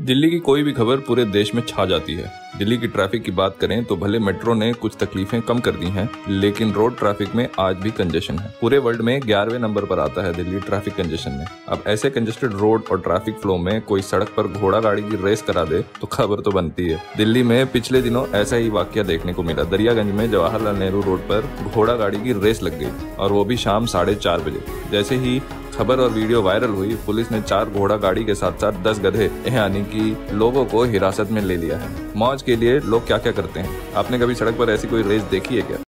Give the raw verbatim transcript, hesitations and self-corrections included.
दिल्ली की कोई भी खबर पूरे देश में छा जाती है। दिल्ली की ट्रैफिक की बात करें तो भले मेट्रो ने कुछ तकलीफें कम कर दी हैं, लेकिन रोड ट्रैफिक में आज भी कंजेशन है। पूरे वर्ल्ड में ग्यारहवें नंबर पर आता है दिल्ली ट्रैफिक कंजेशन में। अब ऐसे कंजेस्टेड रोड और ट्रैफिक फ्लो में कोई सड़क पर घोड़ा गाड़ी की रेस करा दे तो खबर तो बनती है। दिल्ली में पिछले दिनों ऐसा ही वाकया देखने को मिला। दरियागंज में जवाहरलाल नेहरू रोड पर घोड़ा गाड़ी की रेस लग गई और वो भी शाम साढ़े चार बजे। जैसे ही खबर और वीडियो वायरल हुई, पुलिस ने चार घोड़ा गाड़ी के साथ साथ दस गधे यानी कि लोगों को हिरासत में ले लिया है। मौज के लिए लोग क्या क्या करते हैं। आपने कभी सड़क पर ऐसी कोई रेस देखी है क्या?